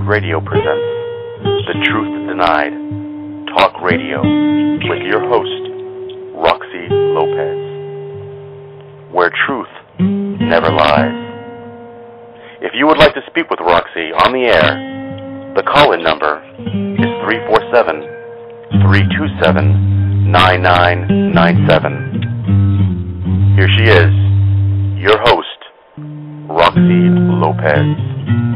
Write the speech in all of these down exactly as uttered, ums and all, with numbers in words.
Radio presents The Truth Denied Talk Radio with your host, Roxy Lopez, where truth never lies. If you would like to speak with Roxy on the air, the call-in number is three four seven, three two seven, nine nine nine seven. Here she is, your host, Roxy Lopez.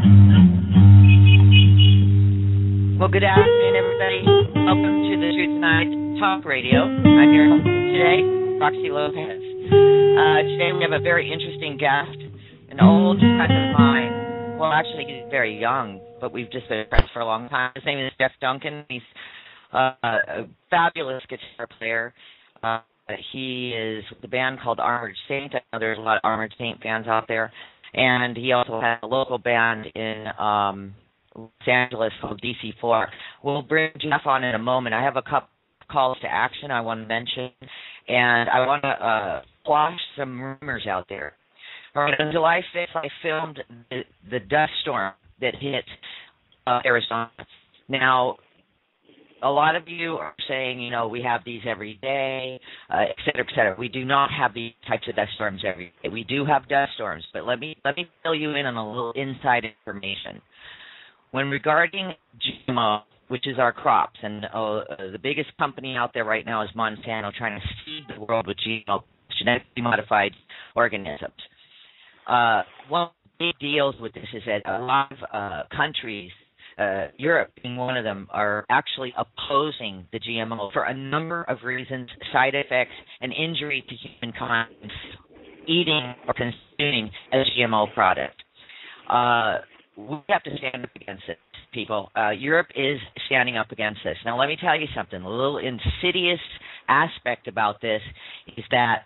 Well, good afternoon, everybody. Welcome to the Truth Tonight Talk Radio. I'm your host today, Roxy Lopez. Uh, today we have a very interesting guest, an old friend of mine. Well, actually, he's very young, but we've just been friends for a long time. His name is Shawn Duncan. He's uh, a fabulous guitar player. Uh, he is with a band called Armored Saint. I know there's a lot of Armored Saint fans out there. And he also has a local band in um, Los Angeles called D C four. We'll bring Jeff on in a moment. I have a couple calls to action I want to mention, and I want to uh, quash some rumors out there. All right, on July fifth, I filmed the, the dust storm that hit uh, Arizona. Now, a lot of you are saying, you know, we have these every day, uh, et cetera, et cetera. We do not have these types of dust storms every day. We do have dust storms, but let me let me fill you in on a little inside information. When regarding G M O, which is our crops, and uh, the biggest company out there right now is Monsanto, trying to feed the world with G M O, genetically modified organisms. Uh, one of the big deals with this is that a lot of uh, countries, Uh, Europe being one of them, are actually opposing the G M O for a number of reasons, side effects, and injury to humankind eating or consuming a G M O product. Uh, we have to stand up against it, people. Uh, Europe is standing up against this. Now, let me tell you something. A little insidious aspect about this is that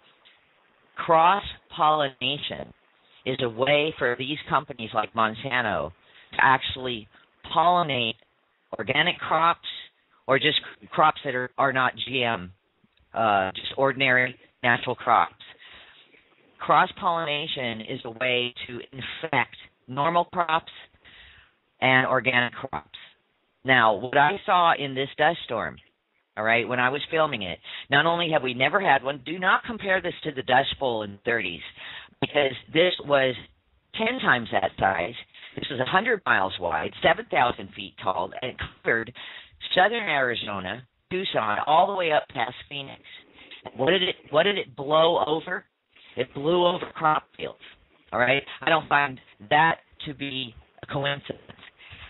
cross-pollination is a way for these companies like Monsanto to actually pollinate organic crops or just crops that are, are not G M, uh, just ordinary natural crops. Cross-pollination is a way to infect normal crops and organic crops. Now, what I saw in this dust storm, all right, when I was filming it, not only have we never had one, do not compare this to the Dust Bowl in the thirties, because this was ten times that size. This was one hundred miles wide, seven thousand feet tall, and it covered southern Arizona, Tucson, all the way up past Phoenix. What did it What did it blow over? It blew over crop fields, all right? I don't find that to be a coincidence.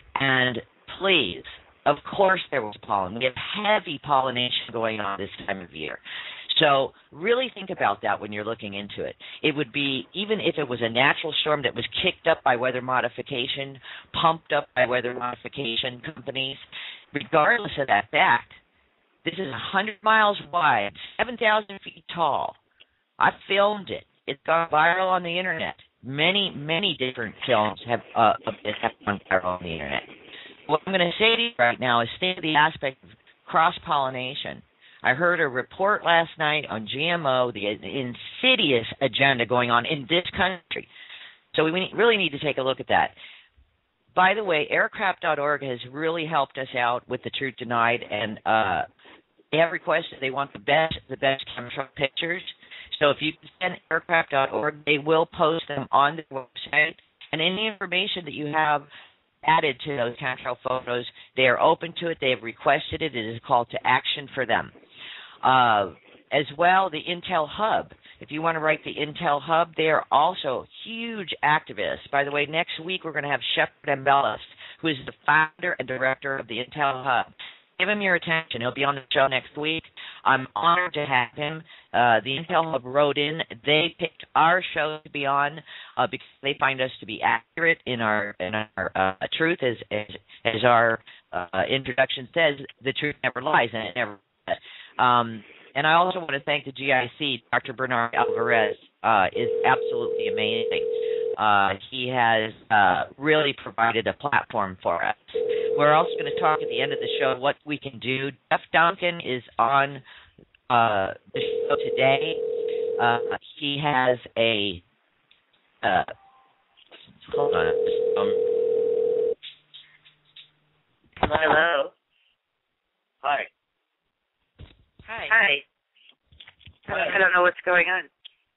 And please, of course there was pollen. We have heavy pollination going on this time of year. So really think about that when you're looking into it. It would be, even if it was a natural storm that was kicked up by weather modification, pumped up by weather modification companies, regardless of that fact, this is one hundred miles wide, seven thousand feet tall. I filmed it. It's gone viral on the Internet. Many, many different films have, uh, have gone viral on the Internet. What I'm going to say to you right now is think of the aspect of cross-pollination. I heard a report last night on G M O, the insidious agenda going on in this country. So we really need to take a look at that. By the way, aircraft dot org has really helped us out with the Truth Denied, and uh, they have requested they want the best, the best chemtrail pictures. So if you can send aircraft dot org, they will post them on the website. And any information that you have added to those chemtrail photos, they are open to it. They have requested it. It is a call to action for them. Uh, as well, the Intel Hub. If you want to write the Intel Hub, they are also huge activists. By the way, next week we're going to have Shepard Embellis, who is the founder and director of the Intel Hub. Give him your attention. He'll be on the show next week. I'm honored to have him. Uh, the Intel Hub wrote in. They picked our show to be on uh, because they find us to be accurate in our in our uh, truth. As as, as our uh, introduction says, the truth never lies, and it never does. Um, and I also want to thank the G I C. Doctor Bernard Alvarez uh, is absolutely amazing. Uh, he has uh, really provided a platform for us. We're also going to talk at the end of the show what we can do. Jeff Duncan is on uh, the show today. Uh, he has a uh, hold on. Um, Hello. Hi. Hi. Hi. Hi. I don't know what's going on.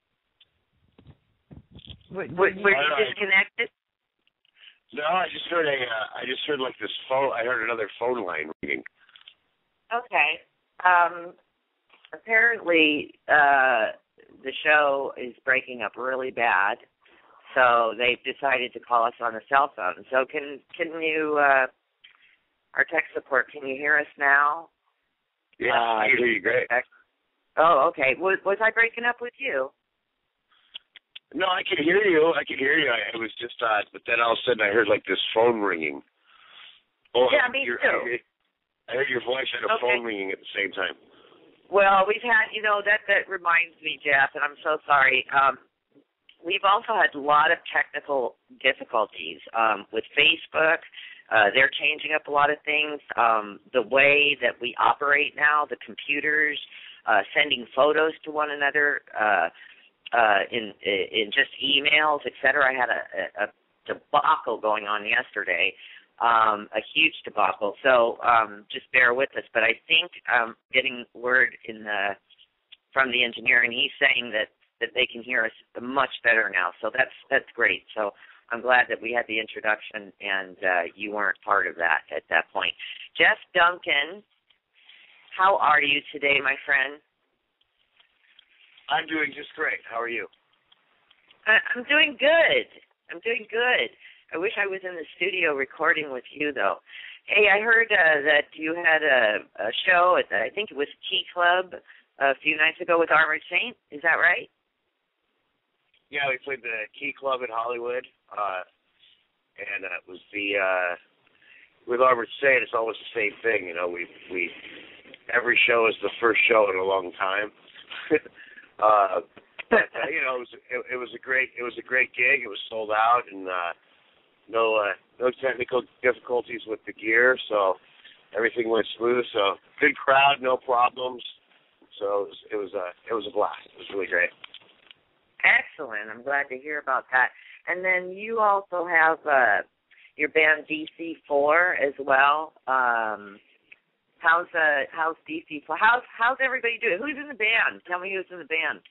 Were, Were, were you Hi. disconnected? No, I just heard a. Uh, I just heard like this phone. I heard another phone line ringing. Okay. Um, apparently, uh, the show is breaking up really bad, so they've decided to call us on the cell phone. So can can you, uh, our tech support, can you hear us now? Yeah, Uh, I can hear you great. Oh, okay. Was was I breaking up with you? No, I can hear you. I can hear you. I, it was just, uh, but then all of a sudden I heard like this phone ringing. Oh, Yeah, me your, too. I, I heard your voice and a Okay. phone ringing at the same time. Well, we've had, you know, that that reminds me, Jeff, and I'm so sorry. Um, we've also had a lot of technical difficulties um, with Facebook. Uh, they're changing up a lot of things. Um, the way that we operate now, the computers, uh, sending photos to one another uh, uh, in in just emails, et cetera. I had a, a, a debacle going on yesterday. Um, a huge debacle. So um, just bear with us. But I think um, getting word in the from the engineer, and he's saying that, that they can hear us much better now. So that's that's great. So I'm glad that we had the introduction and uh, you weren't part of that at that point. Jeff Duncan, how are you today, my friend? I'm doing just great. How are you? I, I'm doing good. I'm doing good. I wish I was in the studio recording with you, though. Hey, I heard uh, that you had a, a show at, the, I think it was Key Club a few nights ago with Armored Saint. Is that right? Yeah, we played the Key Club in Hollywood, uh, and uh, it was the uh, with Armored Saint. It's almost the same thing, you know. We we every show is the first show in a long time. uh, but uh, you know, it was it, it was a great it was a great gig. It was sold out, and uh, no uh, no technical difficulties with the gear, so everything went smooth. So good crowd, no problems. So it was it was a it was a blast. It was really great. Excellent. I'm glad to hear about that. And then you also have uh, your band D C four as well. Um, how's uh, how's D C four? How's how's everybody doing? Who's in the band? Tell me who's in the band.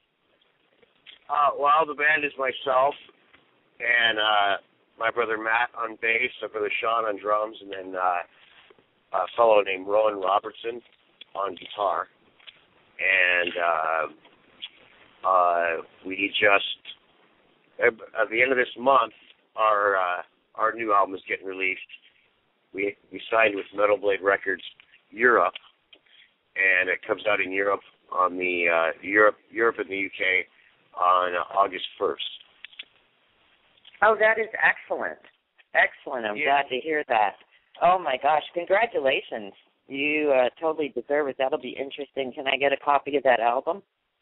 Uh, well, the band is myself and uh, my brother Matt on bass, my brother Shawn on drums, and then uh, a fellow named Rowan Robertson on guitar. And uh, uh, we just, at the end of this month, our uh, our new album is getting released. We we signed with Metal Blade Records Europe, and it comes out in Europe on the uh, Europe Europe and the U K on uh, August first. Oh, that is excellent. Excellent. I'm Yeah. glad to hear that. Oh, my gosh. Congratulations. You uh, totally deserve it. That'll be interesting. Can I get a copy of that album?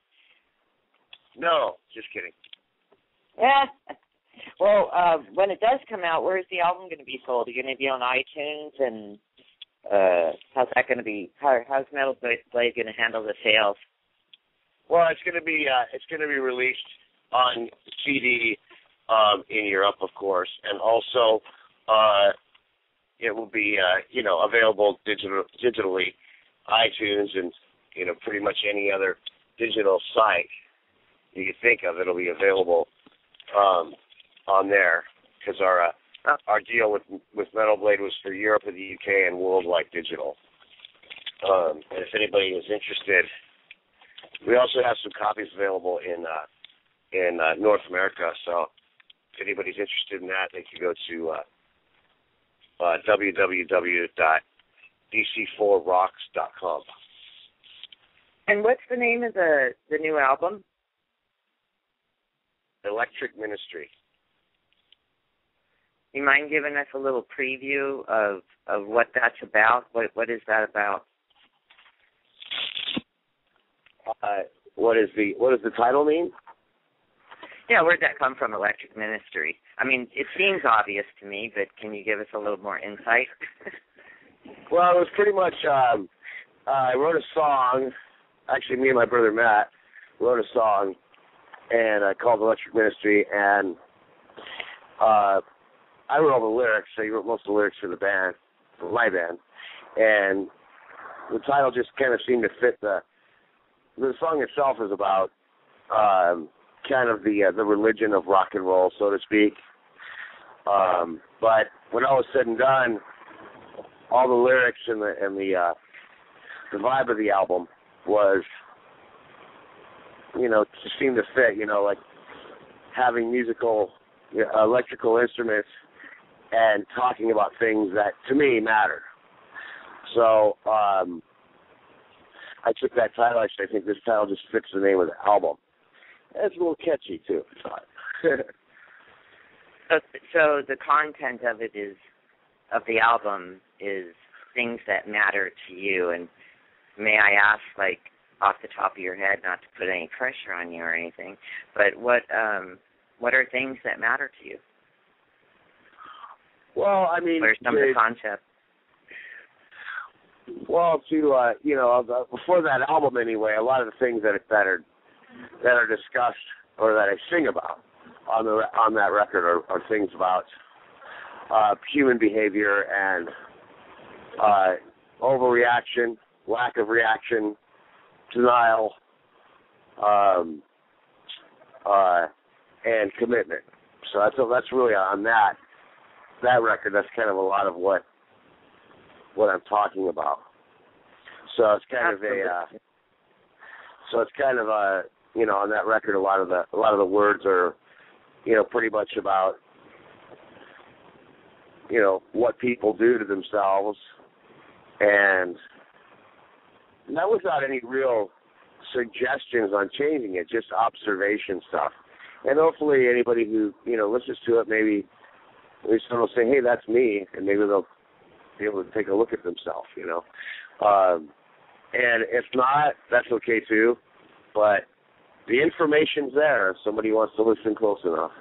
No, just kidding. Yeah. Well, uh, when it does come out, where is the album going to be sold? Are you going to be on iTunes? And uh, how's that going to be? How, how's Metal Blade going to handle the sales? Well, it's going to be uh, it's going to be released on C D um, in Europe, of course, and also uh, it will be uh, you know available digital digitally, iTunes, and you know pretty much any other digital site you can think of. It'll be available um, on there because our uh, our deal with with Metal Blade was for Europe and the U K and worldwide digital. Um, and if anybody is interested. We also have some copies available in uh, in uh, North America, so if anybody's interested in that, they can go to uh, uh, w w w dot d c four rocks dot com. And what's the name of the, the new album? Electric Ministry. You mind giving us a little preview of, of what that's about? What What is that about? Uh, what is the what does the title mean? Yeah, where'd that come from, Electric Ministry? I mean, it seems obvious to me, but can you give us a little more insight? Well, it was pretty much, um, uh, I wrote a song, actually me and my brother Matt wrote a song, and I called Electric Ministry, and uh, I wrote all the lyrics, so he wrote most of the lyrics for the band, my band, and the title just kind of seemed to fit the. The song itself is about um, kind of the uh, the religion of rock and roll, so to speak. Um, but when all was said and done, all the lyrics and the and the uh, the vibe of the album was, you know, just seemed to fit. You know, like having musical, you know, electrical instruments and talking about things that to me matter. So um, I took that title. I said, I think this title just fits the name of the album. It's a little catchy too. So, so the content of it is, of the album is things that matter to you. And may I ask, like, off the top of your head, not to put any pressure on you or anything, but what um, what are things that matter to you? Well, I mean, what are some it, of the concepts? Well, to uh, you know, before that album anyway, a lot of the things that that are that are discussed or that I sing about on the on that record are, are things about uh, human behavior and uh, overreaction, lack of reaction, denial, um, uh, and commitment. So that's that's really on that that record. That's kind of a lot of what what I'm talking about. So it's kind Absolutely. of a uh, so it's kind of a you know on that record a lot of the a lot of the words are you know pretty much about you know what people do to themselves, and not without any real suggestions on changing it, just observation stuff. And hopefully anybody who you know listens to it, maybe maybe someone will say, hey, that's me, and maybe they'll be able to take a look at themselves, you know. Um, and if not, that's okay too. But the information's there if somebody wants to listen close enough.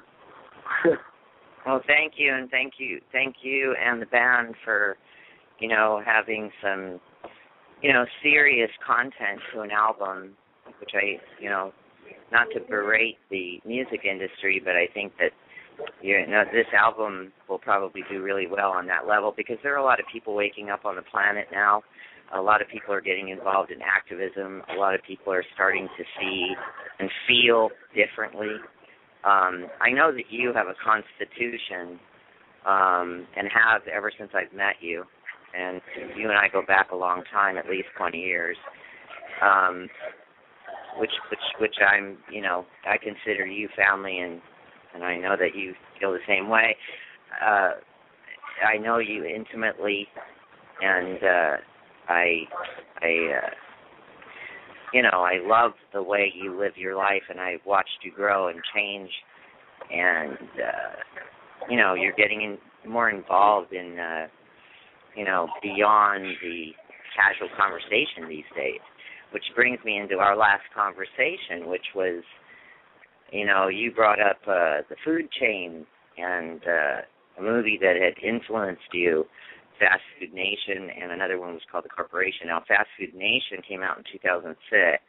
Well, thank you, and thank you, thank you, and the band for, you know, having some, you know, serious content to an album, which I, you know, not to berate the music industry, but I think that, you know, this album will probably do really well on that level because there are a lot of people waking up on the planet now. A lot of people are getting involved in activism. A lot of people are starting to see and feel differently. Um, I know that you have a constitution um, and have ever since I've met you, and you and I go back a long time, at least twenty years, um, which which which I'm, you know, I consider you family, and and I know that you feel the same way. Uh, I know you intimately, and uh, I, I, uh, you know, I love the way you live your life, and I've watched you grow and change, and uh, you know, you're getting in, more involved in, uh, you know, beyond the casual conversation these days, which brings me into our last conversation, which was, you know, you brought up uh, the food chain and uh, a movie that had influenced you, Fast Food Nation, and another one was called The Corporation. Now, Fast Food Nation came out in two thousand six,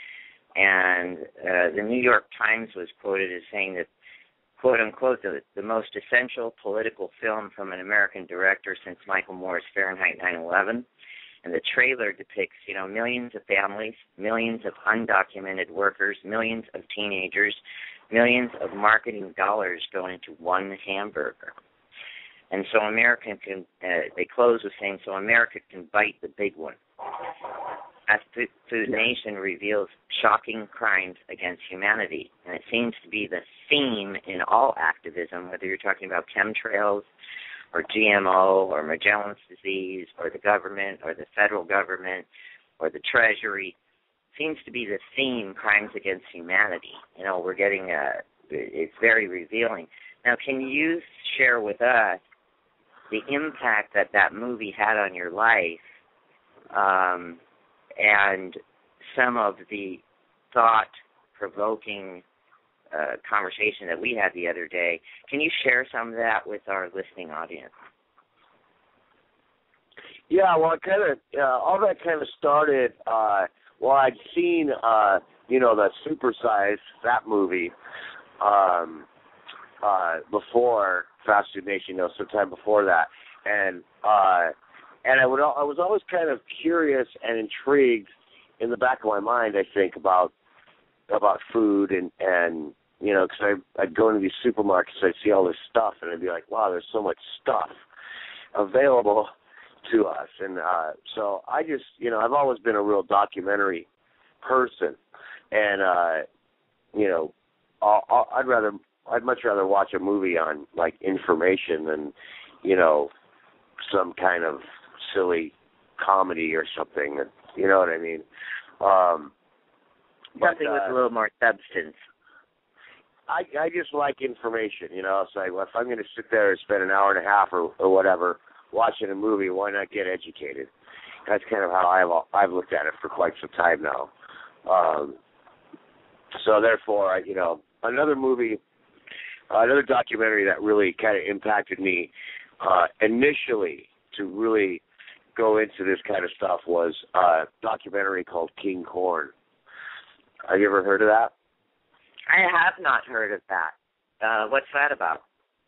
and uh, the New York Times was quoted as saying that, quote unquote, the, the most essential political film from an American director since Michael Moore's Fahrenheit nine eleven. And the trailer depicts, you know, millions of families, millions of undocumented workers, millions of teenagers, millions of marketing dollars going into one hamburger. And so America can, uh, they close with saying, so America can bite the big one. As Food Nation reveals shocking crimes against humanity. And it seems to be the theme in all activism, whether you're talking about chemtrails, or G M O, or Magellan's disease, or the government, or the federal government, or the Treasury, seems to be the theme, crimes against humanity. You know, we're getting a, it's very revealing. Now, can you share with us the impact that that movie had on your life, um, and some of the thought-provoking Uh, conversation that we had the other day? Can you share some of that with our listening audience? Yeah, well, it kind of uh, all that kind of started. Uh, well, I'd seen uh, you know the Supersize, that movie um, uh, before Fast Food Nation, you know, sometime before that, and uh, and I would I was always kind of curious and intrigued in the back of my mind, I think, about about food and, and you know, because I'd go into these supermarkets, I'd see all this stuff, and I'd be like, wow, there's so much stuff available to us. And uh, so I just, you know, I've always been a real documentary person. And, uh, you know, I'll, I'll, I'd rather, I'd much rather watch a movie on, like, information than, you know, some kind of silly comedy or something. You know what I mean? Um, Something but, uh, with a little more substance. I, I just like information, you know. So well, if I'm going to sit there and spend an hour and a half or, or whatever watching a movie, why not get educated? That's kind of how I've I've looked at it for quite some time now. Um, so therefore, I, you know, another movie, uh, another documentary that really kind of impacted me uh, initially to really go into this kind of stuff was a documentary called King Corn. Have you ever heard of that? I have not heard of that. Uh, what's that about?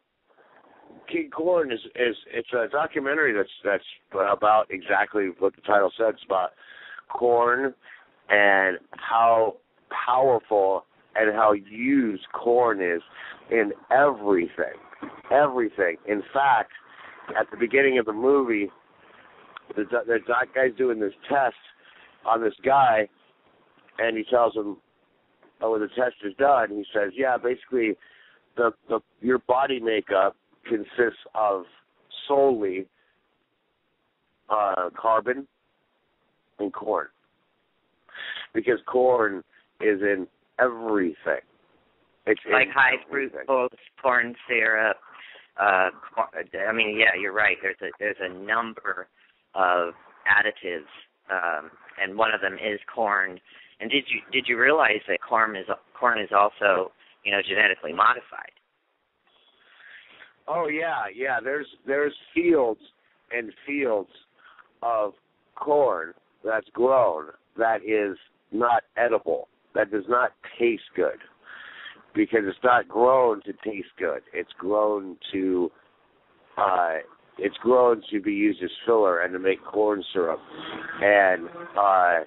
King Corn is, is it's a documentary that's that's about exactly what the title says. It's about corn and how powerful and how used corn is in everything, everything. In fact, at the beginning of the movie, the the guy's doing this test on this guy, and he tells him, oh, when the test is done, he says, yeah, basically the, the your body makeup consists of solely uh, carbon and corn. Because corn is in everything. It's like in high everything. fructose corn syrup. Uh, I mean, yeah, you're right. There's a there's a number of additives, um, and one of them is corn. And did you did you realize that corn is corn is also, you know, genetically modified? Oh yeah, yeah. There's there's fields and fields of corn that's grown that is not edible, that does not taste good, because it's not grown to taste good. It's grown to uh, it's grown to be used as filler and to make corn syrup, and uh,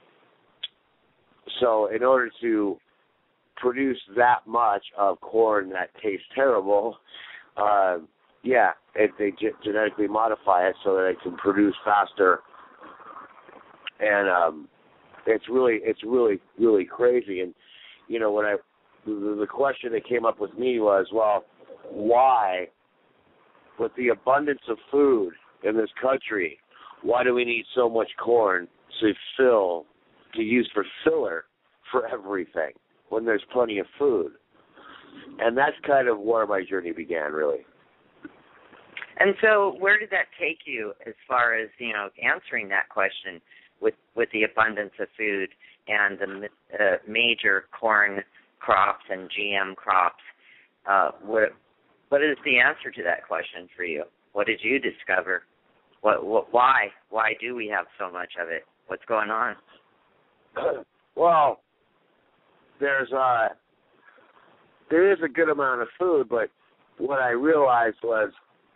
so in order to produce that much of corn that tastes terrible, uh, yeah, it, they ge- genetically modify it so that it can produce faster, and um, it's really, it's really, really crazy. And you know, when I, the, the question that came up with me was, well, why, with the abundance of food in this country, why do we need so much corn to fill, to use for filler for everything when there's plenty of food? And that's kind of where my journey began, really. And so where did that take you as far as, you know, answering that question with, with the abundance of food and the uh, major corn crops and G M crops? Uh, what, what is the answer to that question for you? What did you discover? What, what, why? Why do we have so much of it? What's going on? Well, there's uh, there is a good amount of food, but what I realized was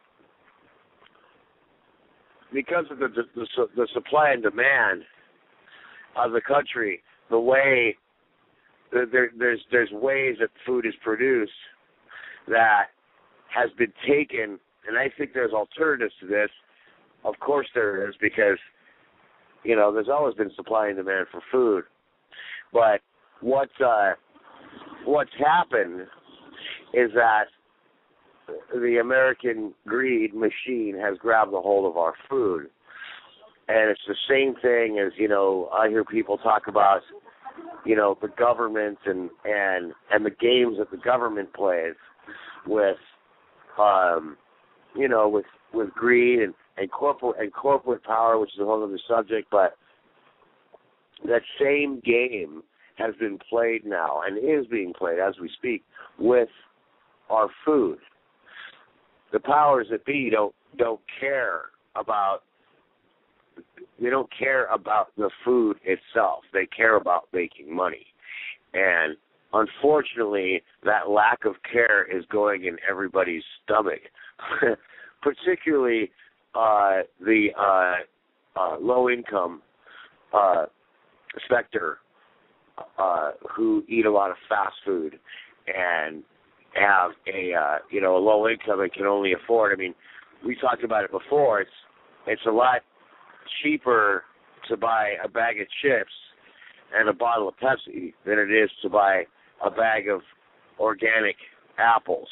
because of the the, the supply and demand of the country, the way there, there's there's ways that food is produced that has been taken, and I think there's alternatives to this. Of course there is, because you know there's always been supply and demand for food, but what uh, what's happened is that the American greed machine has grabbed a hold of our food. And it's the same thing as, you know, I hear people talk about, you know, the government and, and, and the games that the government plays with, um, you know, with, with greed and, and corporate and corporate power, which is a whole other subject, but that same game has been played now and is being played as we speak with our food. The powers that be don't don't care about they don't care about the food itself. They care about making money. And unfortunately, that lack of care is going in everybody's stomach, particularly uh, the uh, uh, low-income uh, sector uh, who eat a lot of fast food and have a uh, you know a low income and can only afford. I mean, we talked about it before. It's it's a lot cheaper to buy a bag of chips and a bottle of Pepsi than it is to buy a bag of organic apples.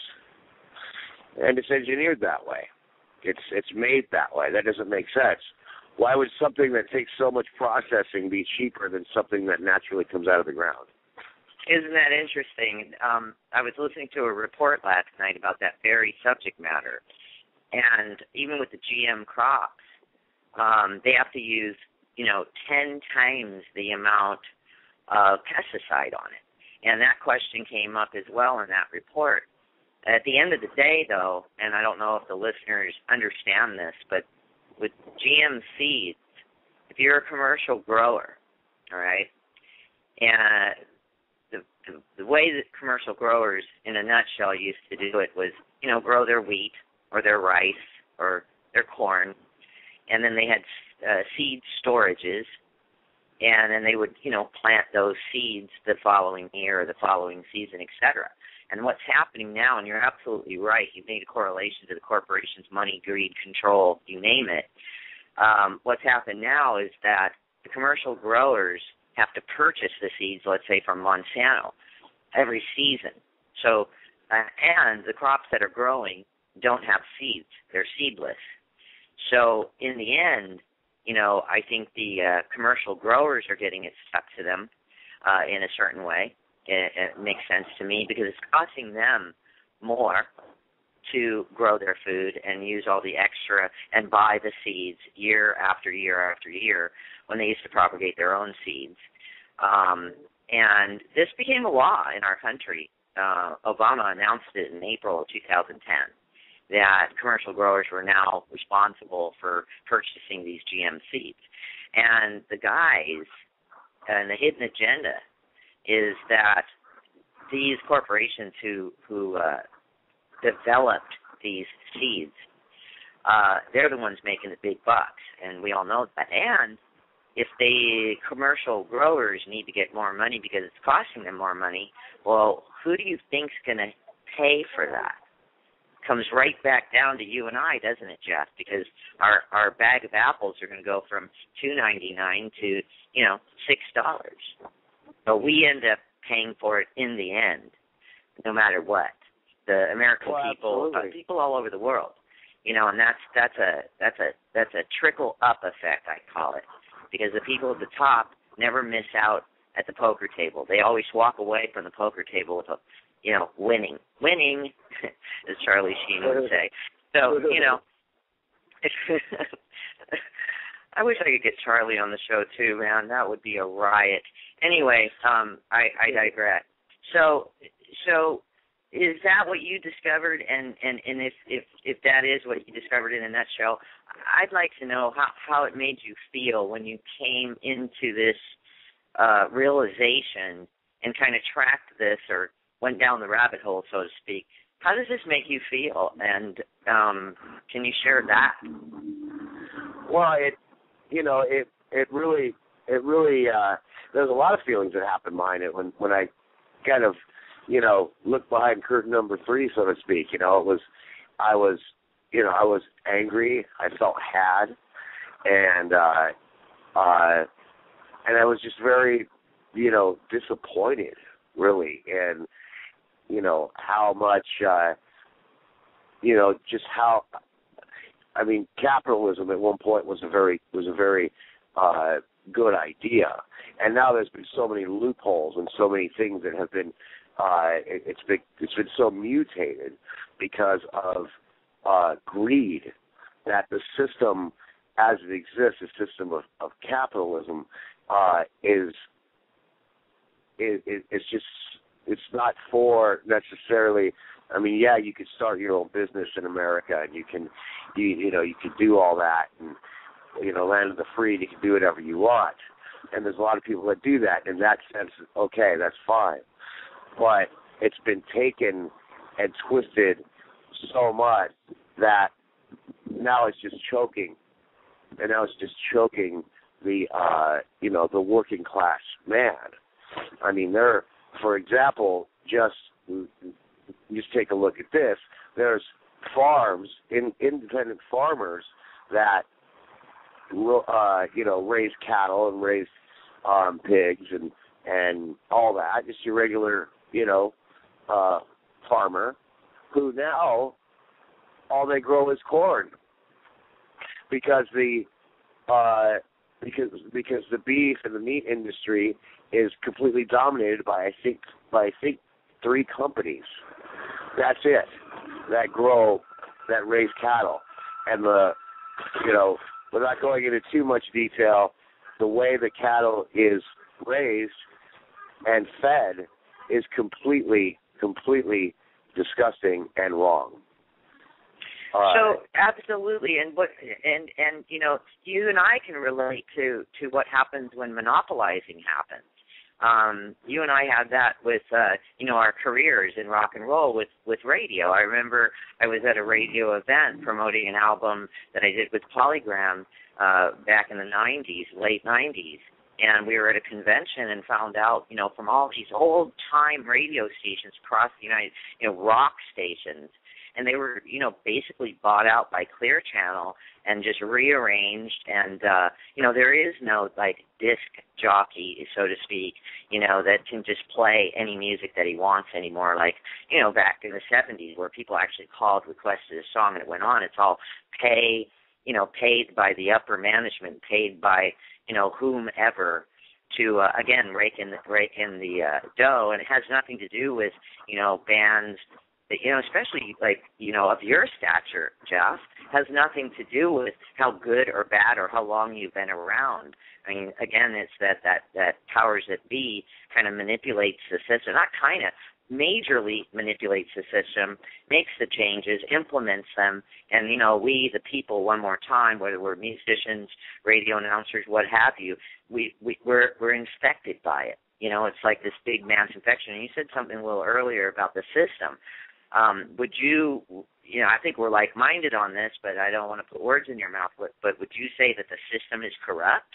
And it's engineered that way. It's it's made that way. That doesn't make sense. Why would something that takes so much processing be cheaper than something that naturally comes out of the ground? Isn't that interesting? Um, I was listening to a report last night about that very subject matter. And even with the G M crops, um, they have to use, you know, ten times the amount of pesticide on it. And that question came up as well in that report. At the end of the day, though, and I don't know if the listeners understand this, but with G M seeds, if you're a commercial grower, all right, and the, the, the way that commercial growers, in a nutshell, used to do it was, you know, grow their wheat or their rice or their corn, and then they had uh, seed storages, and then they would, you know, plant those seeds the following year or the following season, et cetera. And what's happening now, and you're absolutely right, you've made a correlation to the corporation's money, greed, control, you name it. Um, what's happened now is that the commercial growers have to purchase the seeds, let's say, from Monsanto every season. So, uh, and the crops that are growing don't have seeds. They're seedless. So in the end, you know, I think the uh, commercial growers are getting it stuck to them uh, in a certain way. It, it makes sense to me because it's costing them more to grow their food and use all the extra and buy the seeds year after year after year when they used to propagate their own seeds. Um, and this became a law in our country. Uh, Obama announced it in April of two thousand ten that commercial growers were now responsible for purchasing these G M seeds. And the guys and the hidden agenda is that these corporations who who uh, developed these seeds, uh, they're the ones making the big bucks, and we all know that. And if the commercial growers need to get more money because it's costing them more money, well, who do you think's going to pay for that? Comes right back down to you and I, doesn't it, Jeff? Because our our bag of apples are going to go from two ninety-nine to, you know, six dollars. So we end up paying for it in the end, no matter what. The American well, people, uh, people all over the world, you know, and that's that's a that's a that's a trickle up effect, I call it, because the people at the top never miss out at the poker table. They always walk away from the poker table with a, you know, winning, winning, as Charlie Sheen would say. So you know. I wish I could get Charlie on the show too, man. That would be a riot. Anyway, um, I, I digress. So, so is that what you discovered? And, and, and if, if if that is what you discovered in a nutshell, I'd like to know how, how it made you feel when you came into this uh, realization and kind of tracked this or went down the rabbit hole, so to speak. How does this make you feel? And um, can you share that? Well, it, you know, it it really, it really, uh, there's a lot of feelings that happen behind it when, when I kind of, you know, looked behind curtain number three, so to speak. You know, it was, I was, you know, I was angry. I felt had, and uh, uh, and I was just very, you know, disappointed, really, and you know how much, uh, you know, just how. I mean, capitalism at one point was a very was a very uh, good idea, and now there's been so many loopholes and so many things that have been uh, it, it's been it's been so mutated because of uh, greed that the system, as it exists, the system of, of capitalism, uh, is is it's just it's not for necessarily. I mean, yeah, you could start your own business in America, and you can, you, you know, you could do all that, and you know, land of the free, and you can do whatever you want. And there's a lot of people that do that. In that sense, okay, that's fine. But it's been taken and twisted so much that now it's just choking, and now it's just choking the uh, you know the working class man. I mean, there, for example, just just take a look at this. There's farms, in, independent farmers that uh, you know raise cattle and raise um, pigs and and all that. Just your regular you know uh, farmer who now all they grow is corn because the uh, because because the beef and the meat industry is completely dominated by I think by I think three companies. That's it. That grow, that raise cattle, and the you know without going into too much detail, the way the cattle is raised and fed is completely completely disgusting and wrong. Uh, so absolutely, and what and and you know, you and I can relate to to what happens when monopolizing happens. Um, you and I had that with uh, you know our careers in rock and roll with with radio. I remember I was at a radio event promoting an album that I did with Polygram uh, back in the nineties, late nineties. And we were at a convention and found out, you know, from all these old-time radio stations across the United, you know, rock stations, and they were, you know, basically bought out by Clear Channel and just rearranged. And, uh, you know, there is no, like, disc jockey, so to speak, you know, that can just play any music that he wants anymore. Like, you know, back in the seventies where people actually called, requested a song, and it went on. It's all pay, you know, paid by the upper management, paid by, you know, whomever to, uh, again, rake in the, rake in the uh, dough. And it has nothing to do with, you know, bands, that, you know, especially, like, you know, of your stature, Jeff, has nothing to do with how good or bad or how long you've been around. I mean, again, it's that, that, that powers that be kind of manipulates the system, not kind of, majorly manipulates the system, makes the changes, implements them, and, you know, we, the people, one more time, whether we're musicians, radio announcers, what have you, we, we, we're, we're infected by it. You know, it's like this big mass infection. And you said something a little earlier about the system. Um, would you, you know, I think we're like-minded on this, but I don't want to put words in your mouth, but, but would you say that the system is corrupt?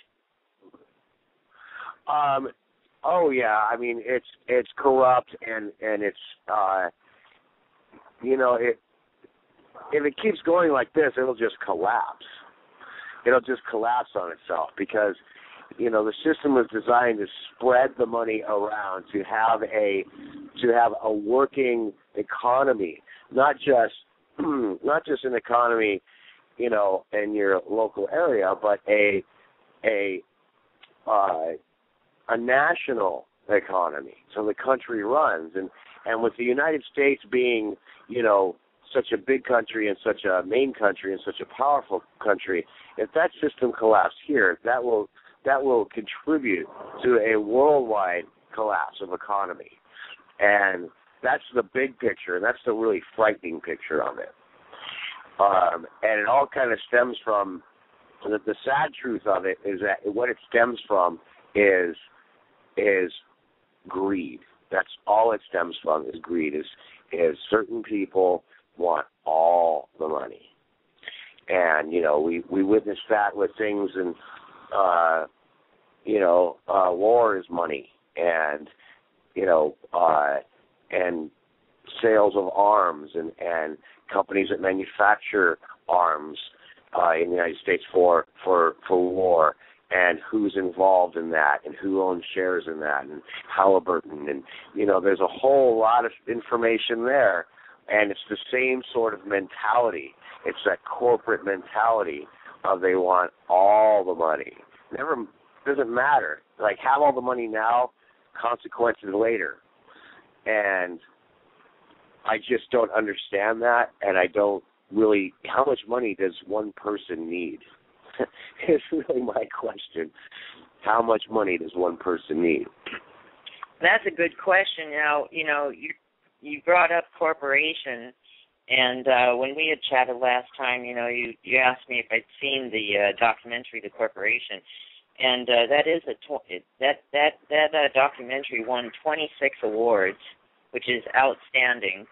Um. Oh yeah, I mean it's it's corrupt and and it's uh, you know it if it keeps going like this, it'll just collapse. It'll just collapse on itself because you know the system was designed to spread the money around to have a to have a working economy, not just not just an economy, you know, in your local area, but a a uh, a national economy, so the country runs. And, and with the United States being, you know, such a big country and such a main country and such a powerful country, if that system collapsed here, that will that will contribute to a worldwide collapse of economy. And that's the big picture, and that's the really frightening picture of it. Um, and it all kind of stems from, the, the sad truth of it is that what it stems from is is greed. That's all it stems from is greed, is is certain people want all the money. And, you know, we, we witnessed that with things and, uh, you know, uh, war is money and, you know, uh, and sales of arms and, and companies that manufacture arms uh, in the United States for, for, for war. And who's involved in that, and who owns shares in that, and Halliburton, and, you know, there's a whole lot of information there, and it's the same sort of mentality. It's that corporate mentality of they want all the money. Never, doesn't matter. Like, have all the money now, consequences later. And I just don't understand that, and I don't really, how much money does one person need? Is really my question. How much money does one person need? That's a good question. Now, you know, you you brought up corporation, and uh, when we had chatted last time, you know, you, you asked me if I'd seen the uh, documentary, The Corporation, and uh, that is a tw- that that that uh, documentary won twenty-six awards, which is outstanding.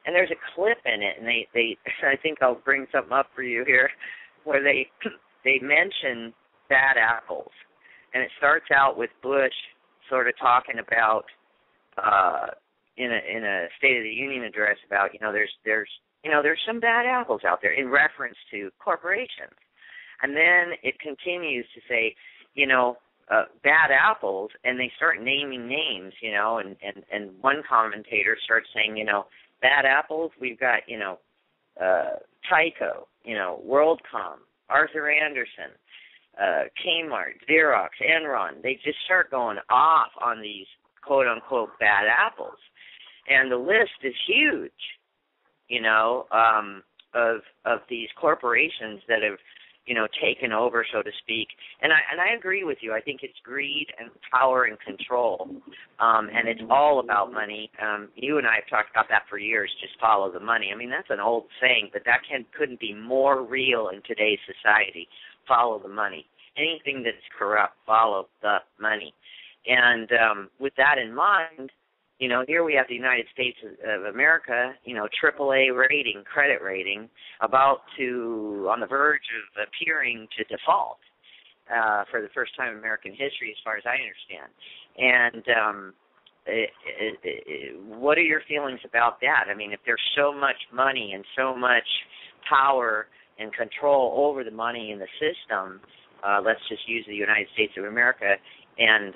and there's a clip in it, and they, they I think I'll bring something up for you here, where they they mention bad apples, and it starts out with Bush sort of talking about uh, in a in a State of the Union address about you know there's there's you know there's some bad apples out there in reference to corporations, and then it continues to say you know. Uh, bad apples, and they start naming names, you know, and, and, and one commentator starts saying, you know, bad apples, we've got, you know, uh, Tyco, you know, WorldCom, Arthur Anderson, uh, Kmart, Xerox, Enron. They just start going off on these quote-unquote bad apples. And the list is huge, you know, um, of of these corporations that have, you know, taken over, so to speak. And I and I agree with you. I think it's greed and power and control, um, and it's all about money. Um, you and I have talked about that for years. Just follow the money. I mean, that's an old saying, but that can couldn't be more real in today's society. Follow the money. Anything that's corrupt, follow the money. And um, with that in mind, you know, here we have the United States of America, you know, triple A rating, credit rating, about to, on the verge of appearing to default uh, for the first time in American history, as far as I understand. And um, it, it, it, what are your feelings about that? I mean, if there's so much money and so much power and control over the money in the system, uh, let's just use the United States of America and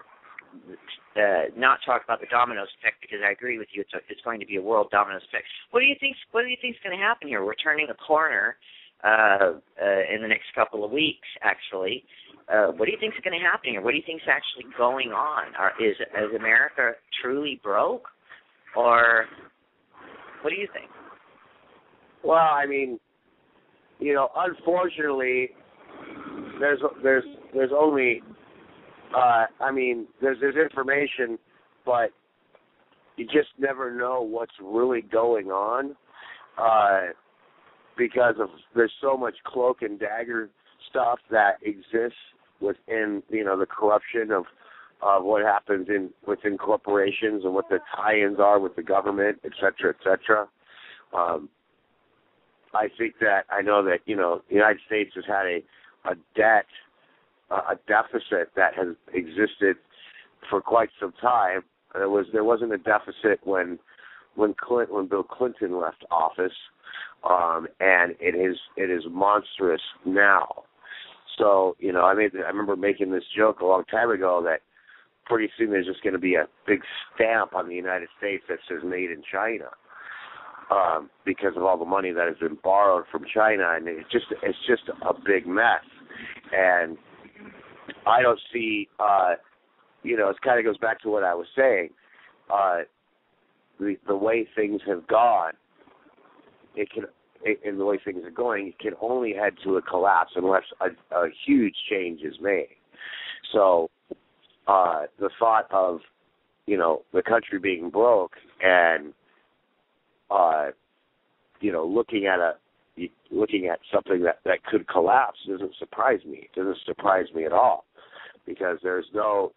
Uh, not talk about the dominoes effect, because I agree with you. It's, a, it's going to be a world dominoes effect. What do you think? What do you think is going to happen here? We're turning a corner uh, uh, in the next couple of weeks. Actually, uh, what do you think is going to happen here? What do you think is actually going on? Are, is is America truly broke, or what do you think? Well, I mean, you know, unfortunately, there's there's there's only. Uh, I mean, there's there's information, but you just never know what's really going on uh, because of there's so much cloak and dagger stuff that exists within you know the corruption of of what happens in within corporations and what the tie-ins are with the government, et cetera, et cetera. Um, I think that I know that you know the United States has had a a debt. Uh, a deficit that has existed for quite some time. There was there wasn't a deficit when when Clinton, when Bill Clinton left office, um, and it is it is monstrous now. So you know, I made I remember making this joke a long time ago that pretty soon there's just going to be a big stamp on the United States that says "Made in China." Um, because of all the money that has been borrowed from China, and it's just it's just a big mess. And I don't see, uh, you know, it kind of goes back to what I was saying. Uh, the the way things have gone, it can, it, and the way things are going, it can only head to a collapse unless a, a huge change is made. So, uh, the thought of, you know, the country being broke and, uh, you know, looking at a looking at something that, that could collapse doesn't surprise me. It doesn't surprise me at all, because there's no,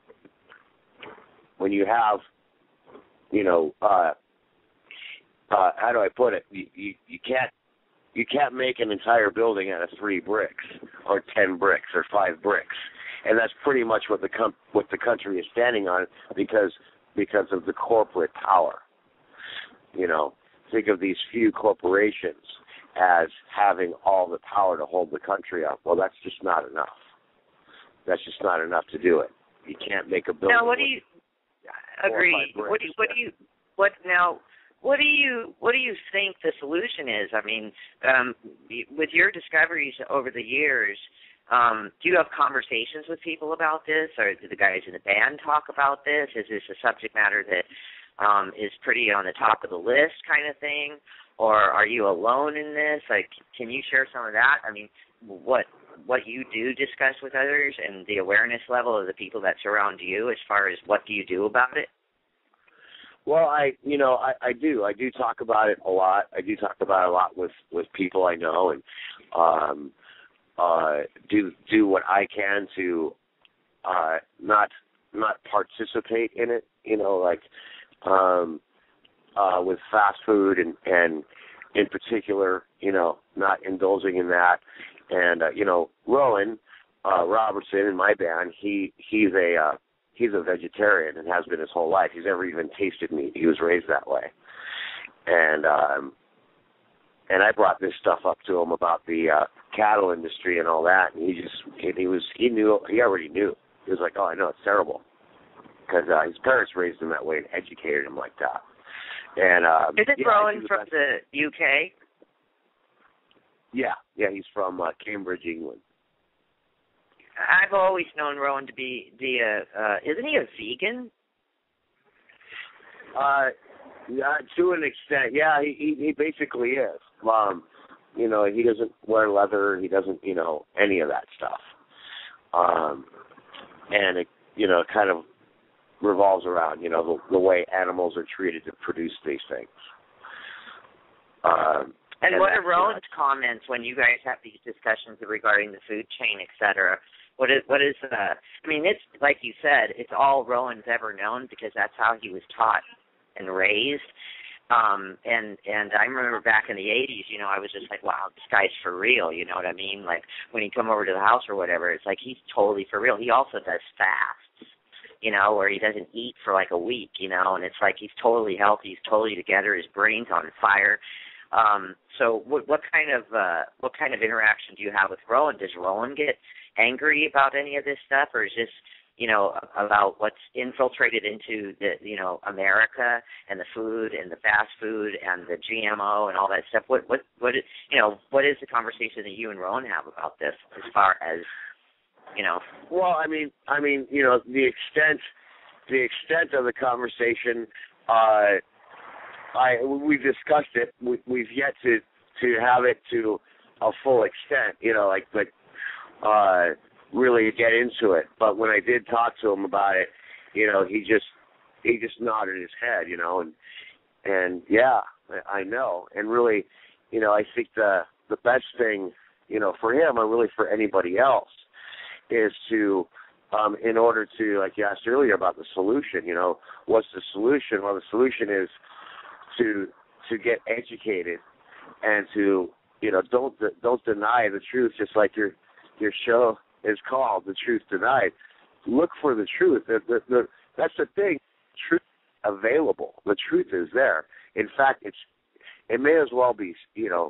when you have, you know, uh, uh, how do I put it? You, you, you can't you can't make an entire building out of three bricks or ten bricks or five bricks, and that's pretty much what the com- what the country is standing on because because of the corporate power. You know, think of these few corporations as having all the power to hold the country up. Well, that's just not enough. That's just not enough to do it. You can't make a building. Now, what do you agree? What do you, what do you what now? What do you what do you think the solution is? I mean, um, with your discoveries over the years, um, do you have conversations with people about this, or do the guys in the band talk about this? Is this a subject matter that um, is pretty on the top of the list, kind of thing? Or are you alone in this? Like, can you share some of that? I mean, what what you do discuss with others and the awareness level of the people that surround you as far as what do you do about it? Well, I, you know, I, I do. I do talk about it a lot. I do talk about it a lot with, with people I know, and um, uh, do do what I can to uh, not not participate in it. You know, like um, uh, with fast food and, and in particular, you know, not indulging in that. And, uh, you know, Rowan uh, Robertson in my band, he he's a uh, he's a vegetarian and has been his whole life. He's never even tasted meat. He was raised that way. And um, and I brought this stuff up to him about the uh, cattle industry and all that, and he just he, he was he knew he already knew. He was like, oh, I know it's terrible, because uh, his parents raised him that way and educated him like that. And um, is it yeah, Rowan the from best. the U K? Yeah, yeah, he's from uh, Cambridge, England. I've always known Rowan to be the. Uh, uh, isn't he a vegan? Uh, yeah, to an extent, yeah, he he, he basically is. Um, you know, he doesn't wear leather. He doesn't, you know, any of that stuff. Um, and it, you know, kind of revolves around, you know, the, the way animals are treated to produce these things. Um, and, and what are Rowan's you know, comments when you guys have these discussions regarding the food chain, et cetera? What is, what is, uh, I mean, it's, like you said, it's all Rowan's ever known because that's how he was taught and raised. Um, and, and I remember back in the eighties, you know, I was just like, wow, this guy's for real, you know what I mean? Like, when he'd come over to the house or whatever, it's like he's totally for real. He also does fasts, you know, where he doesn't eat for like a week, you know, and it's like he's totally healthy, he's totally together, his brain's on fire. Um, so what, what kind of, uh, what kind of interaction do you have with Rowan? Does Rowan get angry about any of this stuff, or is this, you know, about what's infiltrated into the, you know, America and the food and the fast food and the G M O and all that stuff? What, what, what, is, you know, what is the conversation that you and Rowan have about this, as far as, you know? Well, I mean, I mean, you know, the extent, the extent of the conversation, uh, I we've discussed it. We, we've yet to to have it to a full extent, you know, like like. Uh, really get into it. But when I did talk to him about it, you know, he just he just nodded his head, you know, and and yeah, I, I know. And really, you know, I think the the best thing, you know, for him or really for anybody else is to, um, in order to, like you asked earlier about the solution, you know, what's the solution? Well, the solution is to to get educated and to, you know, don't don't deny the truth, just like your your show is called The Truth Denied. Look for the truth. The, the, the, that's the thing. Truth is available. The truth is there. In fact, it's it may as well be, you know,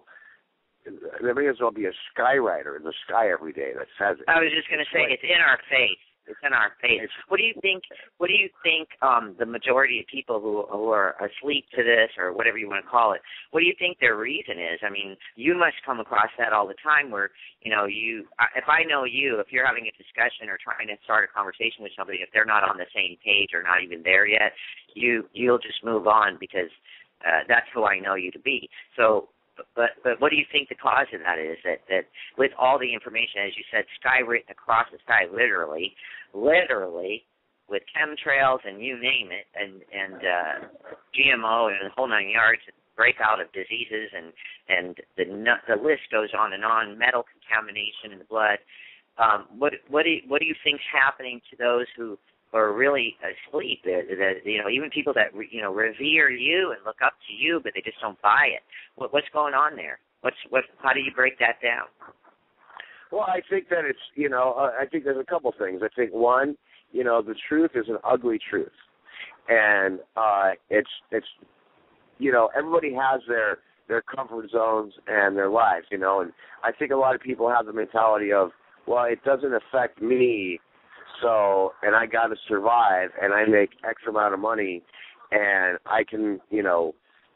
there may as well be a skywriter in the sky every day that says it. I was just going to say, it's in our face. It's in our face. What do you think? What do you think? Um, the majority of people who who are asleep to this, or whatever you want to call it, what do you think their reason is? I mean, you must come across that all the time. Where you know, you if I know you, if you're having a discussion or trying to start a conversation with somebody, if they're not on the same page or not even there yet, you you'll just move on because uh, that's who I know you to be. So. But but what do you think the cause of that is? That that with all the information, as you said, sky written across the sky, literally, literally, with chemtrails and you name it, and and uh, G M O and the whole nine yards, breakout of diseases, and and the the list goes on and on. Metal contamination in the blood. Um, what what do you, what do you think's happening to those who are really asleep? That, that, you know, even people that you know revere you and look up to you, but they just don't buy it. What, what's going on there? What's what? How do you break that down? Well, I think that it's you know uh, I think there's a couple things. I think one, you know, the truth is an ugly truth, and uh, it's it's you know everybody has their their comfort zones and their lives, you know, and I think a lot of people have the mentality of, well, it doesn't affect me. So, and I got to survive, and I make X amount of money, and I can, you know,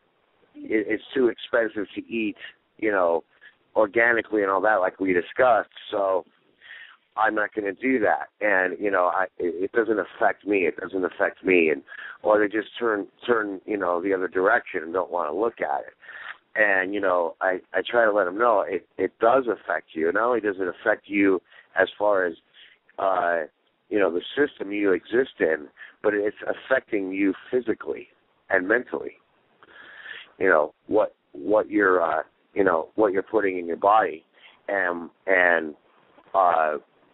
it, it's too expensive to eat, you know, organically and all that, like we discussed. So, I'm not going to do that, and you know, I, it, it doesn't affect me. It doesn't affect me, and or they just turn, turn, you know, the other direction and don't want to look at it. And you know, I, I try to let them know it, it does affect you. Not only does it affect you as far as uh, you know, the system you exist in, but it's affecting you physically and mentally. You know, what what you're uh, you know, what you're putting in your body, and and uh,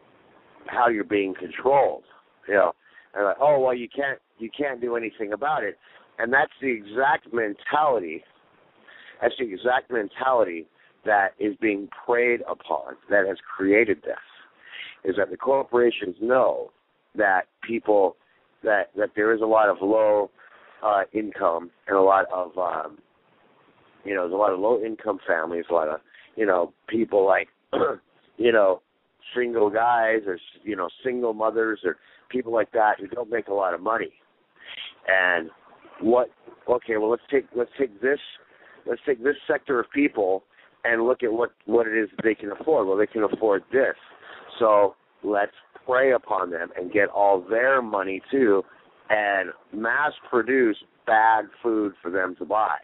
how you're being controlled. You know, and like, oh well, you can't you can't do anything about it. And that's the exact mentality, that's the exact mentality that is being preyed upon, that has created this, is that the corporations know that people, that, that there is a lot of low uh, income and a lot of, um, you know, there's a lot of low-income families, a lot of, you know, people like, you know, single guys or, you know, single mothers or people like that who don't make a lot of money. And what, okay, well, let's take, let's take this, let's take this sector of people and look at what, what it is that they can afford. Well, they can afford this. So let's prey upon them and get all their money too and mass produce bad food for them to buy.